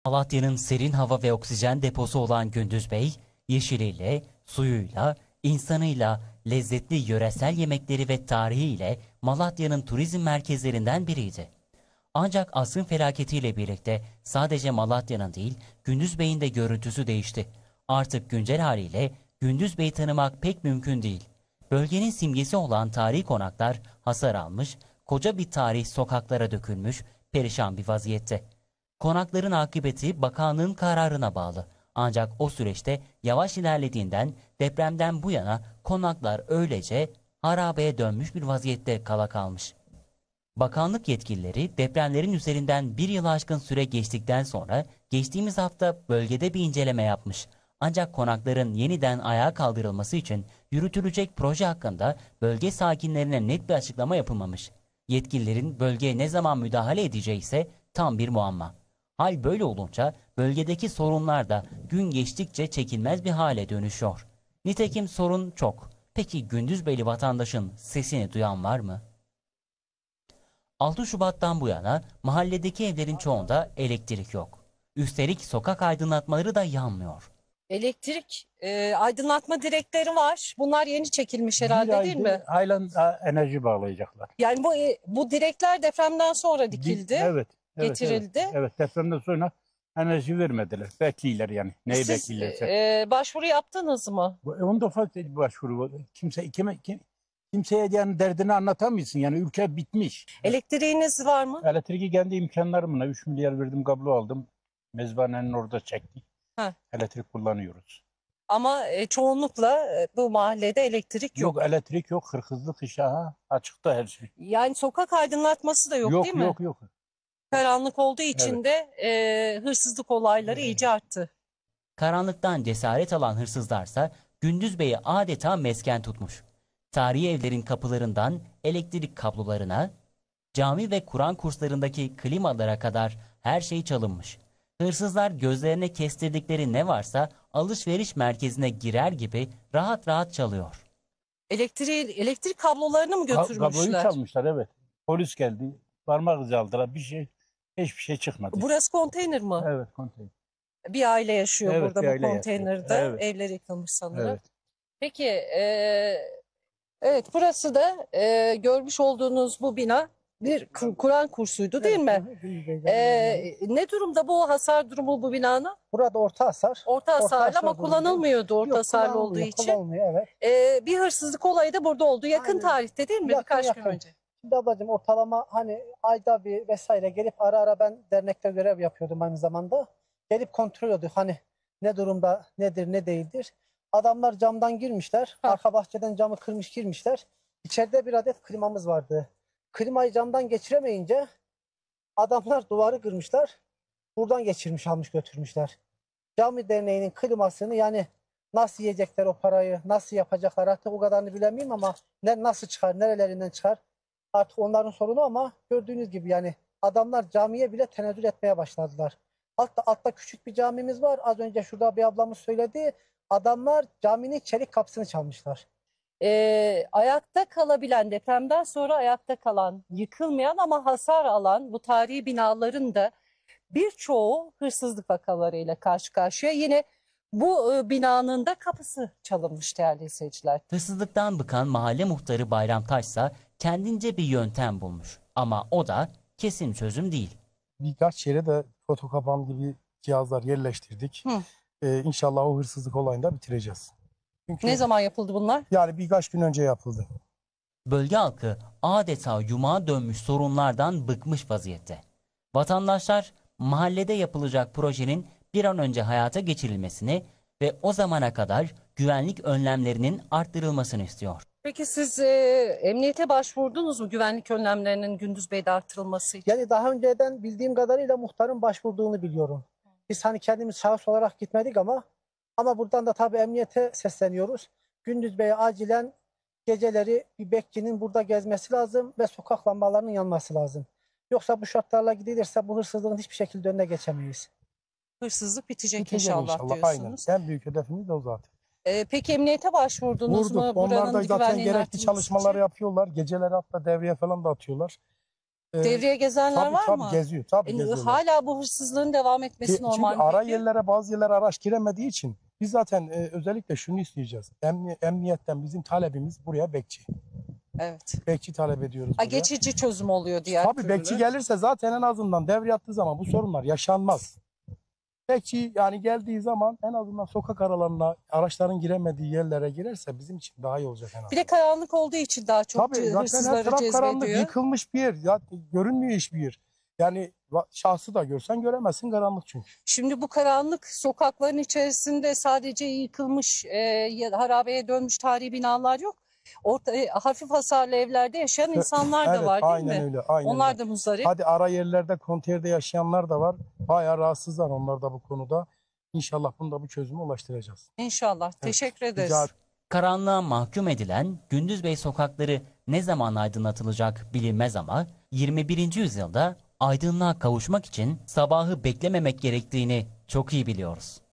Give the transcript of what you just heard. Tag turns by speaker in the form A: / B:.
A: Malatya'nın serin hava ve oksijen deposu olan Gündüzbey, yeşiliyle, suyuyla, insanıyla, lezzetli yöresel yemekleri ve tarihiyle Malatya'nın turizm merkezlerinden biriydi. Ancak asrın felaketiyle birlikte sadece Malatya'nın değil, Gündüzbey'in de görüntüsü değişti. Artık güncel haliyle Gündüzbey'i tanımak pek mümkün değil. Bölgenin simgesi olan tarihi konaklar hasar almış, koca bir tarih sokaklara dökülmüş, perişan bir vaziyette. Konakların akıbeti bakanlığın kararına bağlı. Ancak o süreçte yavaş ilerlediğinden depremden bu yana konaklar öylece harabeye dönmüş bir vaziyette kala kalmış. Bakanlık yetkilileri depremlerin üzerinden bir yıl aşkın süre geçtikten sonra geçtiğimiz hafta bölgede bir inceleme yapmış. Ancak konakların yeniden ayağa kaldırılması için yürütülecek proje hakkında bölge sakinlerine net bir açıklama yapılmamış. Yetkililerin bölgeye ne zaman müdahale edeceği ise tam bir muamma. Hal böyle olunca bölgedeki sorunlar da gün geçtikçe çekilmez bir hale dönüşüyor. Nitekim sorun çok. Peki Gündüzbeyli vatandaşın sesini duyan var mı? 6 Şubat'tan bu yana mahalledeki evlerin çoğunda elektrik yok. Üstelik sokak aydınlatmaları da yanmıyor.
B: Elektrik aydınlatma direkleri var. Bunlar yeni çekilmiş
C: Bir
B: herhalde değil mi?
C: aydır halen enerji bağlayacaklar.
B: Yani bu direkler depremden sonra dikildi,
C: Evet.
B: getirildi.
C: Evet, depremden sonra enerji vermediler. Bekliyorlar yani. Neyi
B: Siz
C: bekliyorlarsa.
B: başvuru yaptınız mı?
C: 10 defa başvuru var. Kimseye yani derdini anlatamıyorsun. Yani ülke bitmiş.
B: Elektriğiniz var mı?
C: Elektriği kendi imkanlarımla 3 milyar verdim, kablo aldım. Mezbahanenin orada çektik.
B: Ha.
C: Elektrik kullanıyoruz.
B: Ama çoğunlukla bu mahallede elektrik yok.
C: Yok elektrik yok. Hırkızlık işaha açıkta her şey.
B: Yani sokak aydınlatması da yok, değil mi?
C: Yok.
B: Karanlık olduğu için de hırsızlık olayları iyice arttı.
A: Karanlıktan cesaret alan hırsızlarsa Gündüzbey'i adeta mesken tutmuş. Tarihi evlerin kapılarından elektrik kablolarına, cami ve Kur'an kurslarındaki klimalara kadar her şey çalınmış. Hırsızlar gözlerine kestirdikleri ne varsa alışveriş merkezine girer gibi rahat rahat çalıyor.
B: Elektrik kablolarını mı
C: Kabloyu
B: götürmüşler?
C: çalmışlar, evet. Polis geldi. Parmak izi aldılar. Hiçbir şey çıkmadı.
B: Burası konteyner mi?
C: Evet, konteyner.
B: Bir aile yaşıyor
C: Evet,
B: burada
C: bir
B: bu
C: aile
B: konteynerde.
C: yaşıyor. Evet.
B: Evleri yıkılmış sanırım.
C: Evet.
B: Peki, evet, burası da görmüş olduğunuz bu bina bir Kur'an kursuydu değil mi? Ne durumda bu hasar durumu bu binanın?
D: Burada orta hasar.
B: Orta hasarlı ama
D: hasar
B: kullanılmıyordu orta
D: Yok,
B: hasarlı olduğu
D: kullanılmıyor,
B: için.
D: kullanılmıyor, evet.
B: Bir hırsızlık olayı da burada oldu. Yakın
D: Aynen.
B: tarihte değil mi? Birkaç gün önce.
D: Şimdi ablacığım ortalama hani ayda bir vesaire gelip ara ben dernekte görev yapıyordum aynı zamanda. Gelip kontrol ediyorduk hani ne durumda nedir ne değildir. Adamlar camdan girmişler. Arka bahçeden camı kırmış girmişler. İçeride bir adet klimamız vardı. Klimayı camdan geçiremeyince adamlar duvarı kırmışlar. Buradan geçirmiş almış götürmüşler. Cami Derneği'nin klimasını yani nasıl yiyecekler o parayı, nasıl yapacaklar artık o kadarını bilemiyorum ama nasıl çıkar, nerelerinden çıkar artık onların sorunu ama gördüğünüz gibi yani adamlar camiye bile tenezzül etmeye başladılar. Altta küçük bir camimiz var. Az önce şurada bir ablamız söyledi. Adamlar caminin çelik kapısını çalmışlar.
B: Ayakta kalabilen, depremden sonra ayakta kalan, yıkılmayan ama hasar alan bu tarihi binaların da birçoğu hırsızlık vakalarıyla karşı karşıya. Yine bu binanın da kapısı çalınmış değerli izleyiciler.
A: Hırsızlıktan bıkan mahalle muhtarı Bayram Taşsa kendince bir yöntem bulmuş. Ama o da kesin çözüm değil.
E: Birkaç yere de fotokapan gibi cihazlar yerleştirdik. İnşallah o hırsızlık olayını da bitireceğiz. Çünkü
B: Ne zaman yapıldı bunlar?
E: yani birkaç gün önce yapıldı.
A: Bölge halkı adeta yumağa dönmüş sorunlardan bıkmış vaziyette. Vatandaşlar mahallede yapılacak projenin bir an önce hayata geçirilmesini ve o zamana kadar güvenlik önlemlerinin arttırılmasını istiyor.
B: Peki siz emniyete başvurdunuz mu güvenlik önlemlerinin Gündüzbey'de artırılması için?
D: Yani daha önceden bildiğim kadarıyla muhtarın başvurduğunu biliyorum. Biz hani kendimiz şahıs olarak gitmedik ama buradan da tabii emniyete sesleniyoruz. Gündüzbey'e acilen geceleri bir bekçinin burada gezmesi lazım ve sokak lambalarının yanması lazım. Yoksa bu şartlarla gidilirse bu hırsızlığın hiçbir şekilde önüne geçemeyiz.
B: Hırsızlık bitecek
E: Bitecek
B: inşallah
E: Aynen.
B: diyorsunuz.
E: En büyük hedefimiz de o zaten.
B: Peki emniyete başvurdunuz mu?
E: Vurduk. Onlar da
B: Buranın
E: zaten
B: güvenliğini
E: gerekli
B: artırması
E: çalışmaları
B: için?
E: yapıyorlar. Geceleri hatta devreye falan da atıyorlar.
B: Devreye gezenler
E: tabii,
B: var
E: tabii
B: mı?
E: geziyor. Tabii geziyorlar.
B: Hala bu hırsızlığın devam etmesi
E: Çünkü
B: normal mi
E: ara
B: peki?
E: yerlere, bazı yerlere araç giremediği için biz zaten özellikle şunu isteyeceğiz. Emniyetten bizim talebimiz buraya bekçi.
B: Evet.
E: Bekçi talep ediyoruz
B: Ha,
E: buraya.
B: geçici çözüm oluyor diğer
E: Tabii
B: türlü.
E: bekçi gelirse zaten en azından devre attığı zaman bu sorunlar yaşanmaz. Bekçi yani geldiği zaman en azından sokak aralarına, araçların giremediği yerlere girerse bizim için daha iyi olacak en azından.
B: Bir de karanlık olduğu için daha çok
E: Tabii zaten her
B: hırsızları
E: taraf karanlık,
B: cezbediyor.
E: yıkılmış bir yer. Zaten görünmüyor hiçbir yer. Yani şahsı da görsen göremezsin, karanlık çünkü.
B: Şimdi bu karanlık sokakların içerisinde sadece yıkılmış, harabeye dönmüş tarihi binalar yok. Hafif hasarlı evlerde yaşayan insanlar da
E: Evet,
B: var değil
E: aynen
B: mi?
E: öyle. Aynen
B: Onlar
E: öyle.
B: da muzdarip.
E: Hadi ara yerlerde, konteynerde yaşayanlar da var. Bayağı rahatsızlar onlar da bu konuda. İnşallah bunu da bu çözüme ulaştıracağız.
B: İnşallah. Teşekkür ederiz.
E: Rica
A: Karanlığa mahkum edilen Gündüzbey sokakları ne zaman aydınlatılacak bilinmez ama 21. yüzyılda aydınlığa kavuşmak için sabahı beklememek gerektiğini çok iyi biliyoruz.